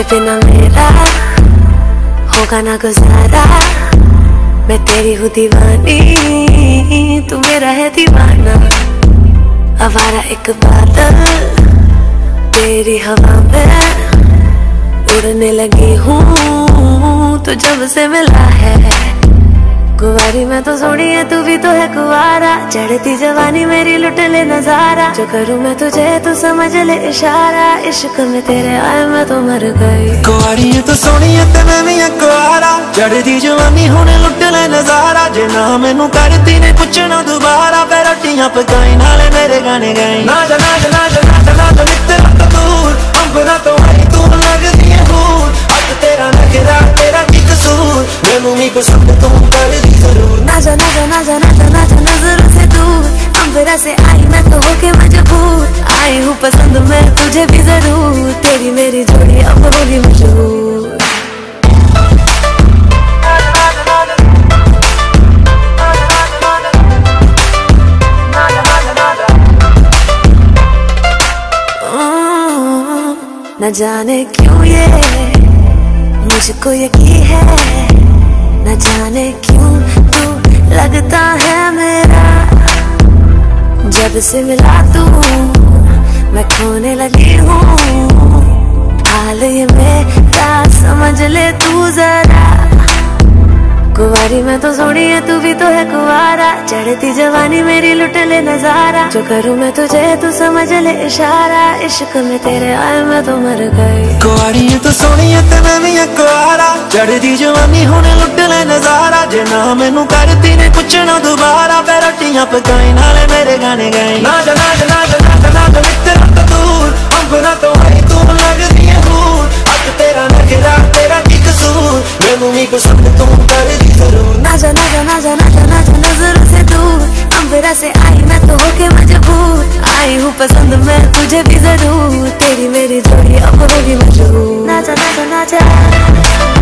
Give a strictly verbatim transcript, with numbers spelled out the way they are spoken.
बिना मेरा होगा ना गुजारा। मैं तेरी हूँ दीवानी, तू मेरा है दीवाना। आवारा एक बादल तेरी हवा में उड़ने लगी हूँ, तो जब से मिला है। कुंवारी मैं तो सोनी है, तू भी तो है कुंवारा। चढ़ती जवानी मेरी लुट ले नजारा। जो करूँ मैं तुझे तू समझ ले इशारा। इश्क में तेरे आए मैं तो मर गई। कुंवारी है तो सोनी है ते मैं भी है कुंवारा। चढ़ती जवानी होने लुट ले नजारा। जे ना मैनू करती ने पुछना दोबारा, फिर रोटियां पकाई नाले मेरे गाने गाई। ना जा ना जा ना जा ना जा ना जा मित्रा तो दूर, अंबरा तो आई तू लगदी है हूर। अब तेरा नखरा तेरा की कसूर, मैनू भी पसंद तू कर जरूर। ना जा ना जा ना जा ना जा ना जा नजरों से दूर, अंबरा से आई मैं तो होके मजबूर। आई हूँ पसंद मैं तुझे भी जरूर, तेरी मेरी जोड़ी अब होगी मशहूर। न जाने क्यों ये मुझको यकीन है, न जाने क्यों तू लगता है मेरा। जब से मिला तू मैं खोने लगी हूँ, हाल ये मेरा समझ ले तू जरा। कुंवारी मैं तो सोनी है, तू भी तो है कुंवारा। चढ़ती जवानी मेरी लुट ले नजारा। जो करूँ मैं तुझे तू समझ ले इशारा। इश्क में तेरे आए मैं तो मर गई। कुंवारी है तो सोनी है ते मैं भी है कुंवारा। चढ़ती जवानी होने लुट ले नजारा। जे ना मैनू करती ने पुछना दोबारा, फिर रोटियां पकाई नाले मेरे गाने गाई। ना जा ना जा ना जा ना जा ना जा मित्रा तो दूर, अंबरा तो आई तू लगदी है हूर। अब तेरा नखरा तेरा की कसूर, मैनू भी पसंद तू कर जरूर। ना जा ना जा ना जा ना जा ना जा नजरों से दूर, अंबरा से आई मैं तो होके मजबूर। आई हूँ पसंद मैं तुझे भी जरूर, तेरी मेरी जोड़ी अब होगी मशहूर। ना जा ना जा ना जा